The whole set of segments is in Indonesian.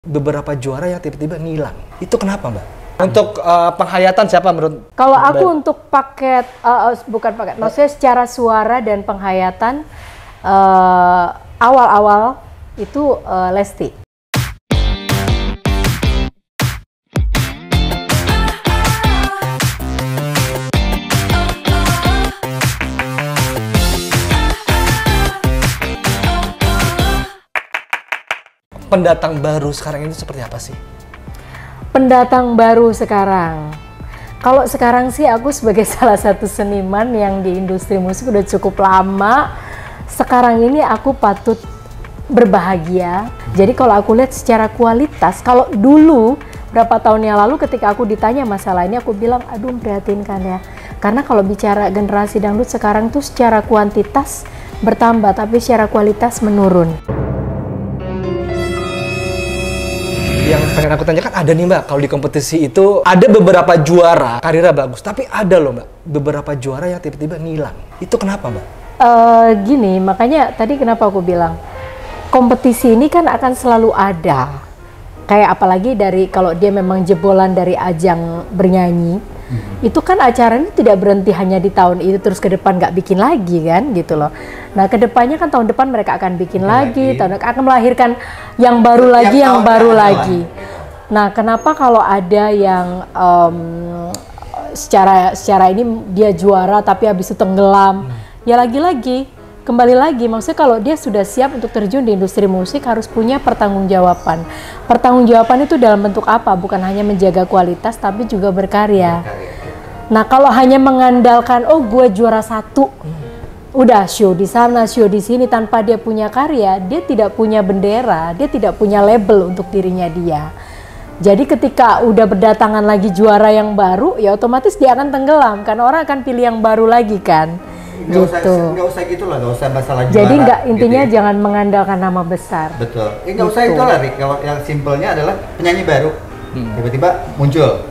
beberapa juara yang tiba-tiba ngilang. Itu kenapa, Mbak? Untuk penghayatan siapa menurut? Kalau aku untuk paket, bukan paket, maksudnya secara suara dan penghayatan awal-awal itu Lesti. Pendatang baru sekarang ini seperti apa sih? Pendatang baru sekarang. Kalau sekarang sih aku sebagai salah satu seniman yang di industri musik udah cukup lama. Sekarang ini aku patut berbahagia. Jadi kalau aku lihat secara kualitas, kalau dulu berapa tahun yang lalu ketika aku ditanya masalah ini, aku bilang aduh memprihatinkan ya. Karena kalau bicara generasi dangdut sekarang tuh secara kuantitas bertambah tapi secara kualitas menurun. Yang pengen aku tanyakan ada nih, Mbak, kalau di kompetisi itu ada beberapa juara karirnya bagus, tapi ada loh, Mbak, beberapa juara yang tiba-tiba ngilang. Itu kenapa, Mbak? Gini, makanya tadi kenapa aku bilang kompetisi ini kan akan selalu ada. Kayak apalagi dari kalau dia memang jebolan dari ajang bernyanyi, itu kan acaranya tidak berhenti hanya di tahun itu terus ke depan nggak bikin lagi kan gitu loh. Nah kedepannya kan tahun depan mereka akan bikin lagi, tahun depan akan melahirkan yang baru lagi, yang baru lagi. Nah kenapa kalau ada yang secara ini dia juara tapi habis itu tenggelam, ya lagi-lagi kembali lagi, maksudnya kalau dia sudah siap untuk terjun di industri musik harus punya pertanggungjawaban. Pertanggungjawaban itu dalam bentuk apa? Bukan hanya menjaga kualitas tapi juga berkarya. Nah kalau hanya mengandalkan oh gue juara satu, udah show di sana, show di sini tanpa dia punya karya, dia tidak punya bendera, dia tidak punya label untuk dirinya dia. Jadi ketika udah berdatangan lagi juara yang baru, ya otomatis dia akan tenggelam karena orang akan pilih yang baru lagi kan. Nggak usah gitu lah, nggak usah masalah juara. Jadi nggak, intinya gitu ya. Jangan mengandalkan nama besar. Betul. Nggak usah itu lah, Rik. Kalau yang simpelnya adalah penyanyi baru, tiba-tiba muncul,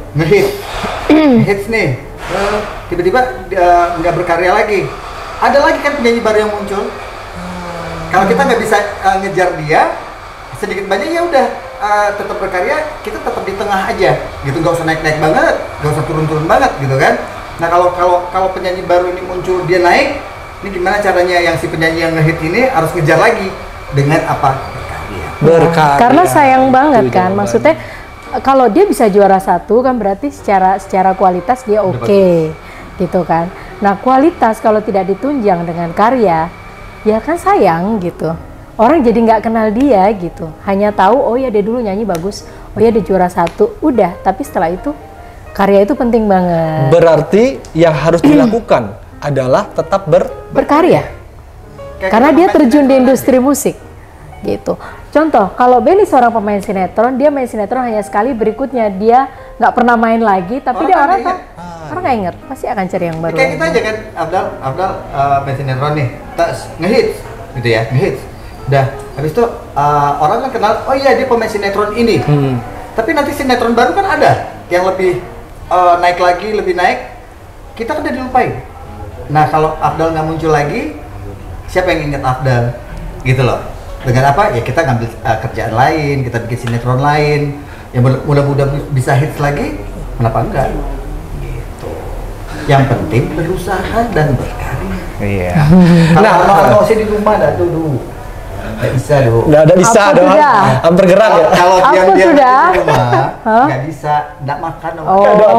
hits nih, tiba-tiba nggak berkarya lagi. Ada lagi kan penyanyi baru yang muncul. Kalau kita nggak bisa ngejar dia, sedikit banyak ya udah tetap berkarya, kita tetap di tengah aja, gitu. Nggak usah naik-naik banget, nggak usah turun-turun banget, gitu kan. Nah kalau penyanyi baru ini muncul dia naik, ini gimana caranya yang si penyanyi yang ngehit ini harus ngejar lagi dengan apa? Berkarya. Karena sayang banget kan, maksudnya kalau dia bisa juara satu kan berarti secara kualitas dia oke, gitu kan. Nah kualitas kalau tidak ditunjang dengan karya, ya kan sayang gitu. Orang jadi nggak kenal dia gitu, hanya tahu oh ya dia dulu nyanyi bagus, oh ya dia juara satu, udah. Tapi setelah itu karya itu penting banget. Berarti yang harus dilakukan adalah tetap berkarya. Karena dia terjun di industri musik. Gitu. Contoh, kalau Benny seorang pemain sinetron, dia main sinetron hanya sekali, berikutnya dia nggak pernah main lagi, tapi dia orang nggak inget, pasti akan cari yang baru. Kayak kita aja kan, Abdal main sinetron nih, ngehits gitu ya, ngehits. Udah, habis itu orang kan kenal, oh iya dia pemain sinetron ini. Tapi nanti sinetron baru kan ada yang lebih naik lagi, lebih naik, kita kan udah dilupain. Nah kalau Abdal nggak muncul lagi, siapa yang inget Abdal? Gitu loh. Dengan apa? Ya kita ngambil kerjaan lain, kita bikin sinetron lain, yang mudah-mudahan bisa hits lagi, kenapa enggak? Gitu. Yang penting berusaha dan berkarya. Iya. Kalau sih di rumah dah tuh. Nggak bisa dong. Nggak bisa dong. Bergerak ya. Kalau sudah di rumah nggak bisa, nggak makan dong.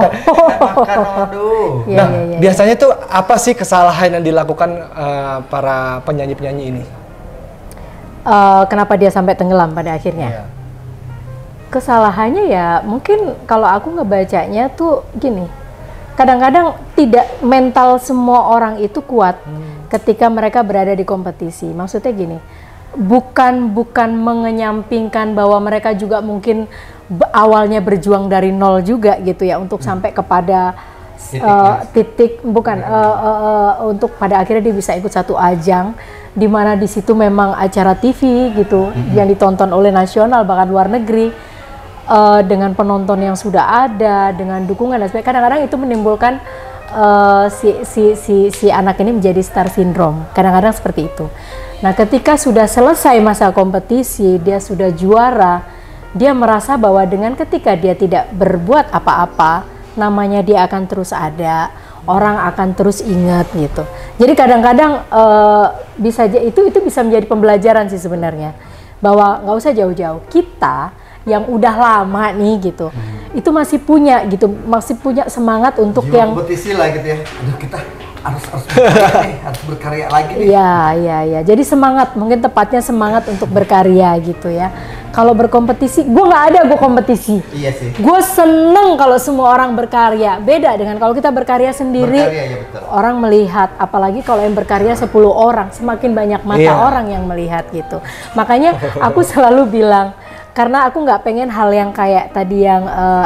Makan aduh. Nah, biasanya tuh apa sih kesalahan yang dilakukan para penyanyi-penyanyi ini? Kenapa dia sampai tenggelam pada akhirnya? Kesalahannya ya mungkin kalau aku ngebacanya tuh gini. Kadang-kadang tidak mental semua orang itu kuat ketika mereka berada di kompetisi. Maksudnya gini. Bukan mengenyampingkan bahwa mereka juga mungkin awalnya berjuang dari nol juga gitu ya untuk sampai kepada titik untuk pada akhirnya dia bisa ikut satu ajang di mana di situ memang acara TV gitu yang ditonton oleh nasional bahkan luar negeri dengan penonton yang sudah ada dengan dukungan dan sebagainya. Kadang-kadang itu menimbulkan si anak ini menjadi star syndrome. Kadang-kadang seperti itu. Nah, ketika sudah selesai masa kompetisi, dia sudah juara, dia merasa bahwa dengan ketika dia tidak berbuat apa-apa, namanya dia akan terus ada, orang akan terus ingat gitu. Jadi kadang-kadang bisa itu bisa menjadi pembelajaran sih sebenarnya, bahwa nggak usah jauh-jauh, kita yang udah lama nih gitu, itu masih punya semangat untuk jiwa yang kompetisi lah gitu ya. Aduh, kita harus berkarya nih, harus berkarya lagi nih. Iya. Jadi semangat, mungkin tepatnya semangat untuk berkarya gitu ya. Kalau berkompetisi, gue nggak ada gue kompetisi. Iya sih. Gue seneng kalau semua orang berkarya. Beda dengan kalau kita berkarya sendiri, Berkarya, ya betul. orang melihat. Apalagi kalau yang berkarya 10 orang, semakin banyak mata orang yang melihat gitu. Makanya aku selalu bilang, karena aku nggak pengen hal yang kayak tadi yang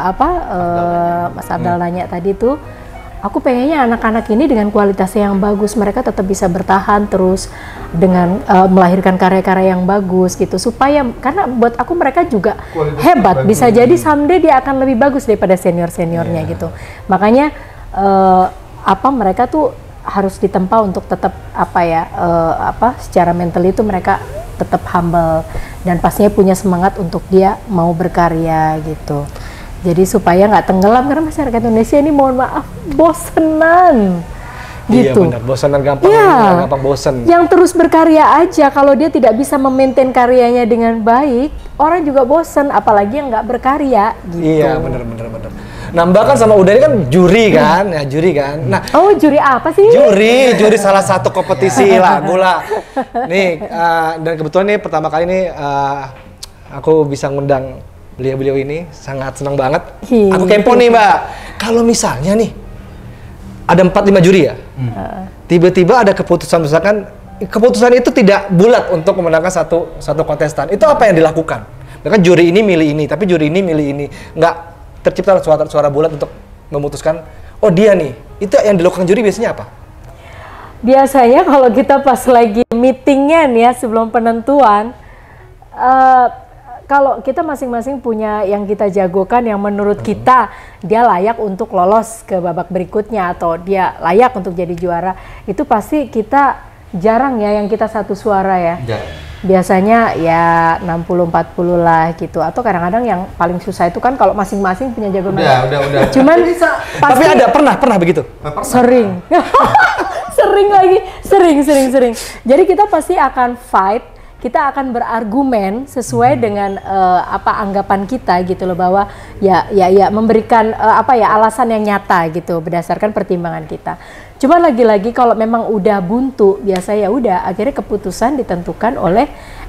Mas Abdal nanya tadi tuh, aku pengennya anak-anak ini dengan kualitas yang bagus, mereka tetap bisa bertahan terus dengan melahirkan karya-karya yang bagus gitu, supaya karena buat aku mereka juga Kualitas hebat, bagus. bisa jadi someday dia akan lebih bagus daripada senior-seniornya gitu. Makanya mereka tuh harus ditempa untuk tetap secara mental itu mereka tetap humble dan pastinya punya semangat untuk dia mau berkarya gitu. Jadi supaya nggak tenggelam, karena masyarakat Indonesia ini mohon maaf bosenan gitu. Iya benar, bosenan gampang, gampang bosen. Yang terus berkarya aja, kalau dia tidak bisa memaintain karyanya dengan baik, orang juga bosen, apalagi yang nggak berkarya gitu. Iya benar. Nambah kan sama Uda ini kan juri kan, Nah, juri apa sih? Juri salah satu kompetisi lagu lah. Nih, dan kebetulan nih pertama kali nih aku bisa ngundang beliau ini, sangat senang banget. Aku kepo nih Mbak, kalau misalnya nih ada 4-5 juri ya, tiba-tiba ada keputusan, misalkan keputusan itu tidak bulat untuk memenangkan satu kontestan, itu apa yang dilakukan? Bahkan juri ini milih ini, tapi juri ini milih ini, nggak tercipta suara bulat untuk memutuskan, oh dia nih, itu yang dilakukan juri biasanya apa? Biasanya kalau kita pas lagi meetingnya nih ya, sebelum penentuan, kalau kita masing-masing punya yang kita jagokan, yang menurut kita dia layak untuk lolos ke babak berikutnya atau dia layak untuk jadi juara, itu pasti kita jarang ya yang kita satu suara ya. Biasanya ya 60-40 lah gitu, atau kadang-kadang yang paling susah itu kan kalau masing-masing punya jagoan. Udah. Cuman Tapi ada pernah begitu? Sering. Sering. Jadi kita pasti akan fight, kita akan berargumen sesuai dengan anggapan kita gitu loh, bahwa ya memberikan alasan yang nyata gitu berdasarkan pertimbangan kita. Cuman lagi-lagi kalau memang udah buntu, biasa ya udah akhirnya keputusan ditentukan oleh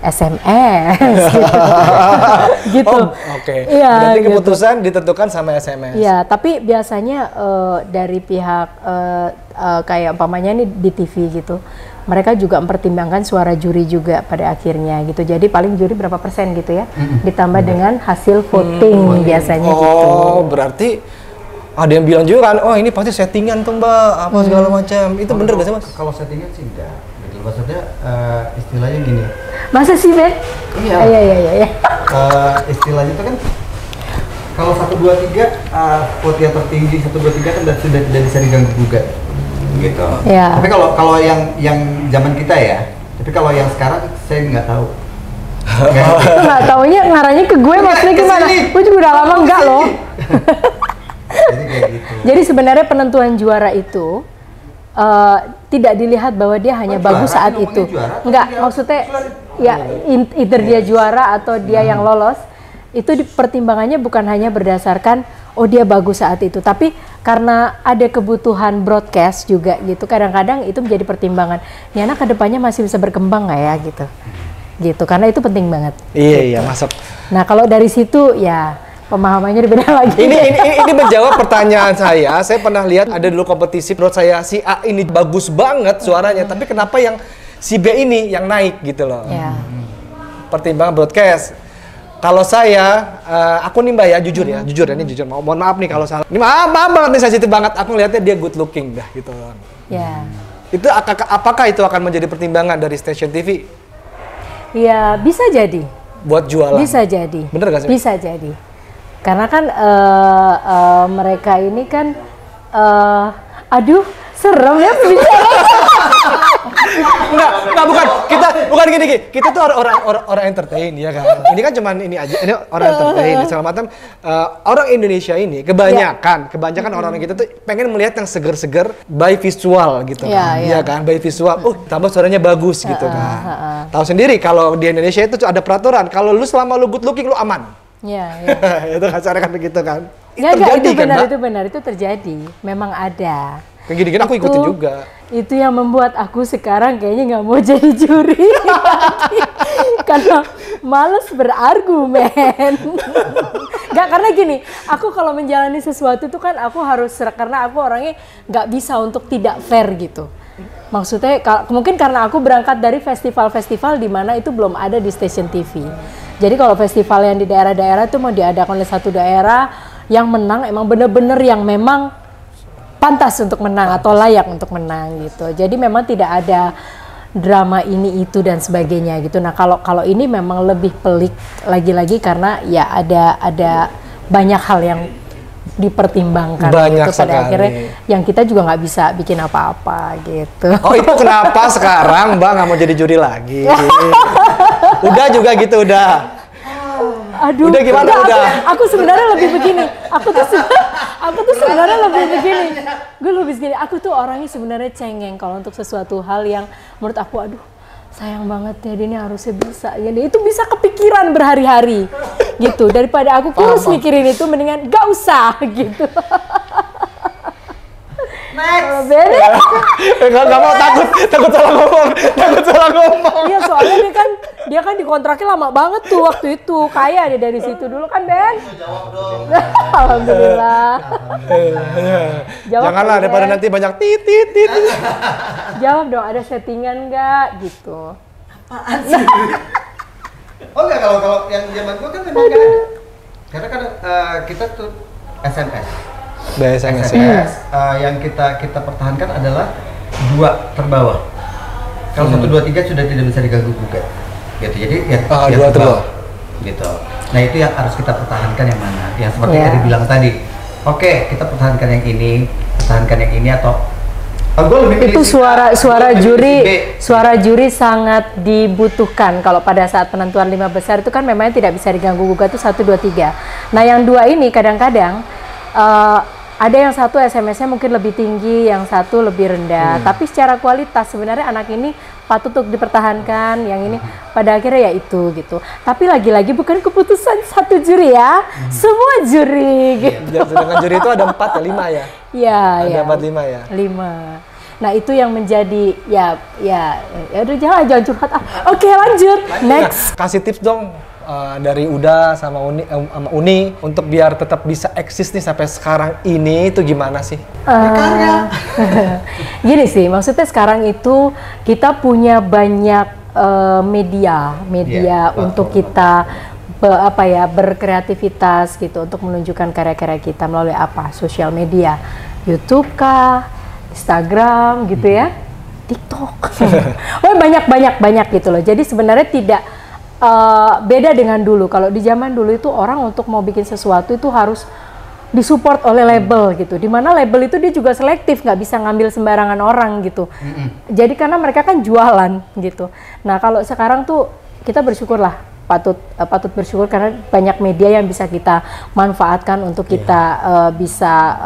SMS gitu. Oke. Iya, berarti gitu. keputusan ditentukan sama SMS. Iya, tapi biasanya dari pihak kayak umpamanya nih di TV gitu, mereka juga mempertimbangkan suara juri juga pada akhirnya gitu. Jadi paling juri berapa persen gitu ya, ditambah dengan hasil voting biasanya gitu. Oh, berarti ada yang bilang juga kan, oh ini pasti settingan tuh Mbak, apa segala macam. Itu bener gak sih Mas? Kalau settingan sih enggak. Gitu. Maksudnya istilahnya gini. Masa sih Ben? Iya. Iya. Istilahnya itu kan kalau 1, 2, 3 vote yang tertinggi 1, 2, 3 kan sudah tidak bisa diganggu gugat. Gitu. Iya. Tapi kalau yang zaman kita ya, tapi kalau yang sekarang saya nggak tahu. Nggak taunya ngarahnya ke gue, maksudnya gimana? Gue juga udah lama enggak loh. Jadi kayak gitu. Jadi sebenarnya penentuan juara itu tidak dilihat bahwa dia hanya bagus saat itu. Enggak, maksudnya ya either dia juara atau dia yang lolos. Itu pertimbangannya bukan hanya berdasarkan oh dia bagus saat itu, tapi karena ada kebutuhan broadcast juga gitu. Kadang-kadang itu menjadi pertimbangan. Ini anak kedepannya masih bisa berkembang nggak ya gitu. Karena itu penting banget. Iya, masuk. Nah kalau dari situ ya pemahamannya beda lagi. Ini menjawab pertanyaan saya. Saya pernah lihat ada dulu kompetisi, menurut saya si A ini bagus banget suaranya, tapi kenapa yang si B ini yang naik gitu loh. Ya. Pertimbangan broadcast. Kalau saya, aku nih Mbak ya, jujur ya, ini jujur. Mohon maaf nih kalau salah. Ini maaf banget nih, sensitif banget. Aku ngeliatnya dia good looking dah gitu loh. Ya. Itu apakah itu akan menjadi pertimbangan dari stasiun TV? Ya bisa jadi. Buat jualan? Bisa jadi. Bener gak sih? Bisa jadi. Karena kan mereka ini kan, aduh serem ya bicara. Enggak bukan. Kita bukan gini. Kita tuh orang entertain ya kan. Ini kan cuman ini aja. Ini orang entertain. Segala macam orang Indonesia ini kebanyakan orang kita tuh pengen melihat yang seger-seger by visual gitu kan. Iya kan, by visual. Tambah suaranya bagus gitu kan. Tahu sendiri kalau di Indonesia itu ada peraturan. Kalau lu selama lu good looking lu aman. Iya. Itu kasarnya kan begitu kan. Itu benar, itu terjadi. Memang ada. Kayak gini-gini aku ikutin juga. Itu yang membuat aku sekarang kayaknya nggak mau jadi juri lagi. Karena males berargumen. Nggak, karena gini, aku kalau menjalani sesuatu itu kan aku harus, karena aku orangnya nggak bisa untuk tidak fair gitu. Maksudnya mungkin karena aku berangkat dari festival-festival di mana itu belum ada di stasiun TV. Jadi kalau festival yang di daerah-daerah itu mau diadakan oleh satu daerah, yang menang emang bener-bener yang memang pantas untuk menang atau layak untuk menang gitu. Jadi memang tidak ada drama ini itu dan sebagainya gitu. Nah kalau ini memang lebih pelik lagi-lagi karena ya ada banyak hal yang dipertimbangkan banyak gitu. Pada akhirnya yang kita juga nggak bisa bikin apa-apa gitu. Oh itu kenapa sekarang Mbak nggak mau jadi juri lagi? Udah juga gitu udah. Aduh, udah gimana udah? Aku sebenarnya lebih begini. Aku tuh sebenarnya lebih begini. Gue lebih begini. Aku tuh orangnya sebenarnya cengeng kalau untuk sesuatu hal yang menurut aku, aduh sayang banget ya, dia ini harusnya bisa. Ya, itu bisa kepikiran berhari-hari gitu. Daripada aku kurus mikirin itu, mendingan gak usah gitu. Next. Gak mau, takut salah ngomong. Iya, soalnya dia kan dikontraknya lama banget tuh waktu itu. Kaya dia dari situ dulu kan, Ben? Jawab dong. Alhamdulillah. Janganlah daripada nanti banyak titit. Jawab dong, ada settingan nggak gitu? Apaan sih? Oh enggak, kalau yang zaman gua kan memang nggak ada. Karena kan kita tuh SMS. SMS yang kita pertahankan adalah 2 terbawah. Kalau 1, 2, 3 sudah tidak bisa diganggu gugat. Gitu. Jadi ya 2 terbawah. Gitu. Nah, itu yang harus kita pertahankan yang mana? Yang seperti yang dibilang tadi. Oke, kita pertahankan yang ini atau itu suara juri sangat dibutuhkan kalau pada saat penentuan 5 besar itu kan memang tidak bisa diganggu gugat itu 1, 2, 3. Nah, yang 2 ini kadang-kadang ada yang satu SMS-nya mungkin lebih tinggi, yang satu lebih rendah. Tapi secara kualitas sebenarnya anak ini patut untuk dipertahankan, yang ini pada akhirnya ya itu gitu. Tapi lagi-lagi bukan keputusan satu juri ya, semua juri gitu. Sedangkan juri itu ada 4 ya, 5 ya? Iya, ada 4, 5 ya? 5. Nah itu yang menjadi ya udah jangan curhat. Oke, lanjut. Next. Nah, kasih tips dong. Dari Uda sama Uni untuk biar tetap bisa eksis nih sampai sekarang ini itu gimana sih? Gini sih, maksudnya sekarang itu kita punya banyak media untuk kita berkreativitas gitu, untuk menunjukkan karya-karya kita melalui apa? Sosial media, YouTube kah, Instagram gitu ya, TikTok. banyak gitu loh. Jadi sebenarnya tidak beda dengan dulu. Kalau di zaman dulu itu orang untuk mau bikin sesuatu itu harus disupport oleh label gitu. Dimana label itu dia juga selektif, nggak bisa ngambil sembarangan orang gitu. Jadi karena mereka kan jualan gitu. Nah kalau sekarang tuh kita bersyukurlah, patut bersyukur karena banyak media yang bisa kita manfaatkan untuk kita bisa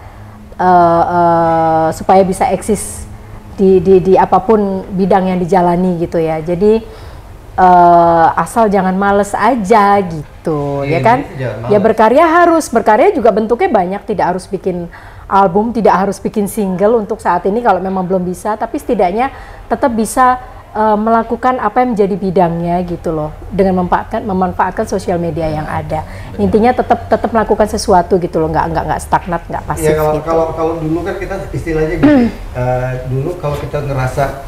supaya bisa eksis di apapun bidang yang dijalani gitu ya. Jadi asal jangan males aja gitu, ya kan? Ya berkarya juga bentuknya banyak, tidak harus bikin album, tidak harus bikin single untuk saat ini kalau memang belum bisa, tapi setidaknya tetap bisa melakukan apa yang menjadi bidangnya gitu loh, dengan memanfaatkan sosial media yang ada. Intinya tetap melakukan sesuatu gitu loh, nggak stagnat, nggak pasif. Ya gitu. Kalau dulu kan kita istilahnya gitu, dulu kalau kita ngerasa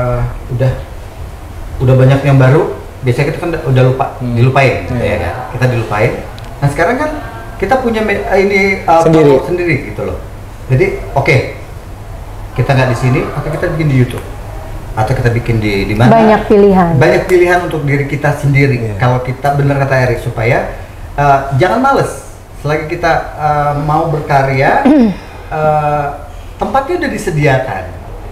udah banyak yang baru, biasanya kita kan udah dilupain, ya kan? Kita dilupain. Nah sekarang kan kita punya sendiri gitu loh. Jadi oke, kita nggak di sini, atau kita bikin di YouTube, atau kita bikin di mana? Banyak pilihan untuk diri kita sendiri. Kalau kita bener kata Erik, supaya jangan males. Selagi kita mau berkarya, tempatnya udah disediakan,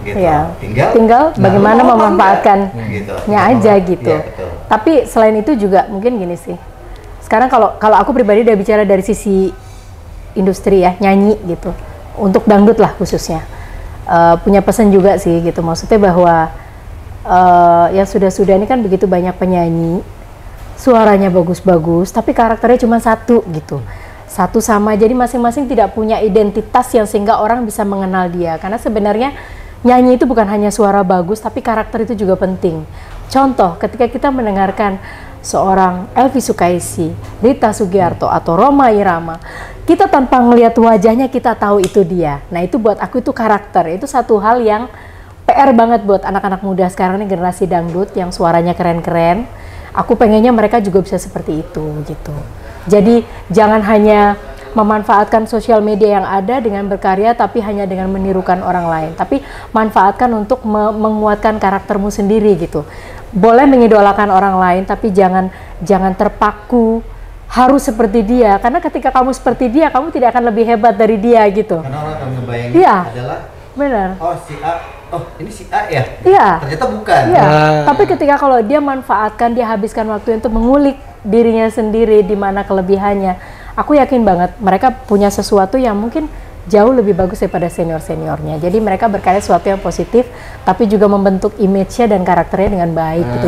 gitu. Iya. Tinggal bagaimana memanfaatkannya gitu. aja gitu. Iya, betul. Tapi selain itu juga mungkin gini sih. Sekarang kalau aku pribadi udah bicara dari sisi industri ya, nyanyi gitu. Untuk dangdut lah khususnya. Punya pesan juga sih gitu. Maksudnya bahwa yang sudah-sudah ini kan begitu banyak penyanyi, suaranya bagus-bagus, tapi karakternya cuma satu gitu. Satu sama, jadi masing-masing tidak punya identitas yang sehingga orang bisa mengenal dia. Karena sebenarnya nyanyi itu bukan hanya suara bagus, tapi karakter itu juga penting. Contoh, ketika kita mendengarkan seorang Elvi Sukaisi, Rita Sugiarto, atau Rhoma Irama, kita tanpa ngelihat wajahnya kita tahu itu dia. Nah itu buat aku itu karakter, itu satu hal yang PR banget buat anak-anak muda sekarang ini, generasi dangdut yang suaranya keren-keren. Aku pengennya mereka juga bisa seperti itu gitu. Jadi jangan hanya memanfaatkan sosial media yang ada dengan berkarya tapi hanya dengan menirukan orang lain, tapi manfaatkan untuk menguatkan karaktermu sendiri gitu. Boleh mengidolakan orang lain tapi jangan terpaku harus seperti dia, karena ketika kamu seperti dia kamu tidak akan lebih hebat dari dia gitu. Karena orang akan ngebayangin adalah benar. Oh si A, oh ini si A ya? Iya. Ternyata bukan. Iya. Tapi ketika kalau dia manfaatkan, dia habiskan waktu untuk mengulik dirinya sendiri di mana kelebihannya, aku yakin banget mereka punya sesuatu yang mungkin jauh lebih bagus daripada senior-seniornya. Jadi mereka berkarya sesuatu yang positif, tapi juga membentuk image-nya dan karakternya dengan baik gitu.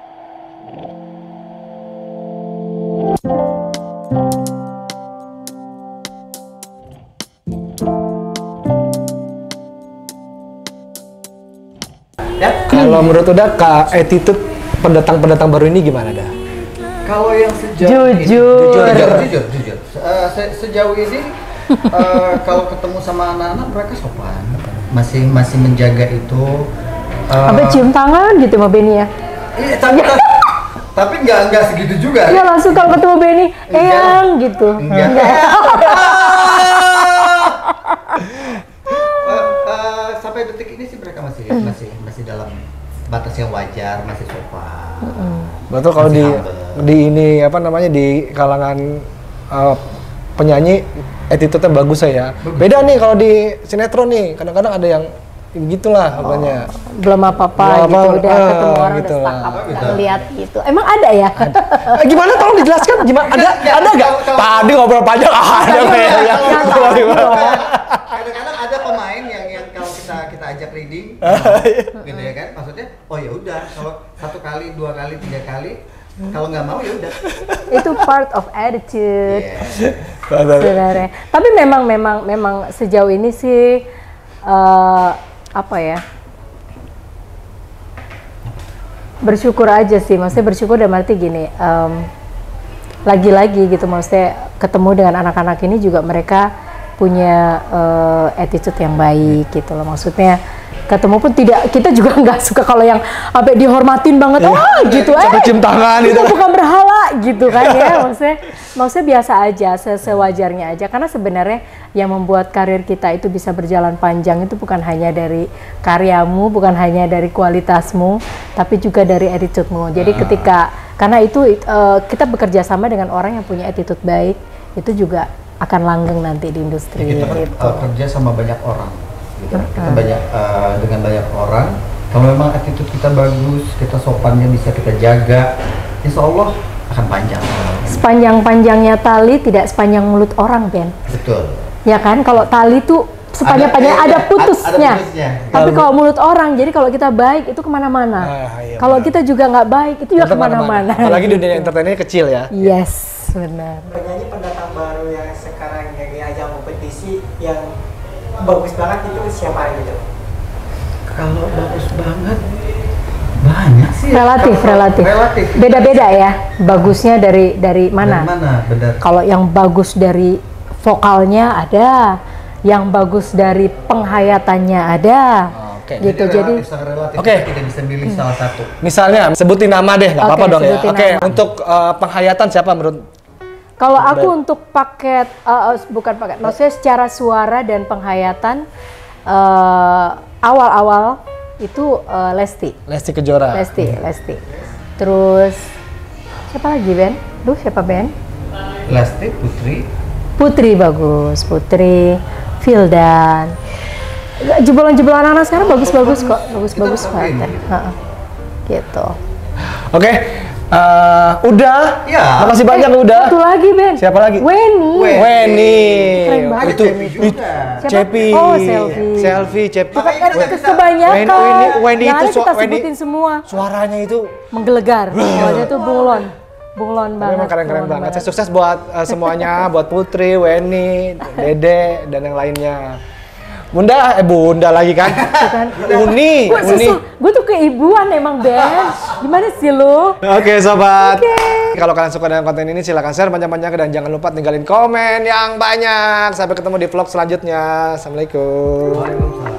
Kalau menurut Uda, attitude pendatang-pendatang baru ini gimana dah? Kalau yang sejauh jujur. Sejauh ini kalau ketemu sama anak-anak mereka sopan, masih menjaga itu. Sampai cium tangan gitu sama Benny ya? Iya, tapi nggak segitu juga. Iya langsung kalau ketemu Benny, eyang gitu. Enggak. Sampai detik ini sih mereka masih dalam batas yang wajar, masih sopan. Betul, kalau di ini apa namanya, di kalangan penyanyi attitude-nya bagus ya. Beda nih kalau di sinetron nih, kadang-kadang ada yang gitulah apanya. Belum apa-apa gitu, udah ketemu orang gitu udah stuck up, nggak lihat gitu. Emang ada ya? Gimana, tolong dijelaskan gimana? Ada nggak? Tadi ngobrol panjang ada ya. Kadang-kadang ada pemain yang kalau kita ajak reading, gitu ya kan? Maksudnya, oh ya udah, kalau 1 kali, 2 kali, 3 kali, kalau nggak mau ya udah. Itu part of attitude. Sebenarnya. Tapi memang sejauh ini sih apa ya? Bersyukur aja sih, maksudnya bersyukur dalam arti gini, lagi-lagi gitu, maksudnya ketemu dengan anak-anak ini juga mereka punya attitude yang baik gitu loh, maksudnya ketemu pun kita juga nggak suka kalau yang sampai dihormatin banget, gitu, cium tangan itu bukan berhala gitu kan ya, maksudnya biasa aja, sewajarnya aja, karena sebenarnya yang membuat karir kita itu bisa berjalan panjang itu bukan hanya dari karyamu, bukan hanya dari kualitasmu, tapi juga dari attitude-mu. Jadi karena itu kita bekerja sama dengan orang yang punya attitude baik, itu juga akan langgeng nanti di industri. Kita gitu. kerja sama banyak orang, gitu. Kita dengan banyak orang. Kalau memang attitude kita bagus, kita sopannya bisa kita jaga, insya Allah akan panjang. Sepanjang-panjangnya tali tidak sepanjang mulut orang, Ben. Betul. Ya kan, kalau tali tuh sepanjang-panjang ada putusnya. Tapi kalau mulut orang, jadi kalau kita baik itu kemana-mana. Kalau kita juga nggak baik itu juga kemana-mana. Apalagi dunia entertainnya kecil ya. Yes, benar. Penyanyi pendatang baru yang sekarang lagi ajang kompetisi yang bagus banget itu siapa gitu? Kalau bagus banget banyak sih. Relatif. Beda-beda ya. Bagusnya dari mana? Dari mana? Benar. Kalau yang bagus dari vokalnya ada, yang bagus dari penghayatannya ada. Gitu. Jadi kita tidak bisa milih salah satu. Misalnya sebutin nama deh, nggak apa-apa dong ya. Untuk penghayatan siapa menurut? Kalau aku untuk paket, bukan paket, maksudnya secara suara dan penghayatan awal-awal itu Lesti Kejora. Lesti. Terus siapa lagi, Ben? Siapa Ben? Lesti, Putri bagus, Putri, Vildan. Jebolan-jebolan anak sekarang bagus-bagus kok, bagus-bagus banget. Gitu. Oke, udah. Ya. Makasih banyak udah. Satu lagi Ben. Siapa lagi? Weni. Keren banget. Itu Siapa? Cepi. Oh, Selfie. Selfie, Cepi. Kebanyakan. Weni yang itu ada kita sebutin semua. Suaranya itu Menggelegar. Suaranya tuh bunglon. Bunglon banget. memang keren-keren banget. Saya sukses buat semuanya, buat Putri, Weni, Dede, dan yang lainnya. Bunda lagi kan? Uni. Gue tuh keibuan emang Ben. Gimana sih lu? Oke sobat. Kalau kalian suka dengan konten ini silahkan share banyak-banyak dan jangan lupa tinggalin komen yang banyak. Sampai ketemu di vlog selanjutnya. Assalamualaikum.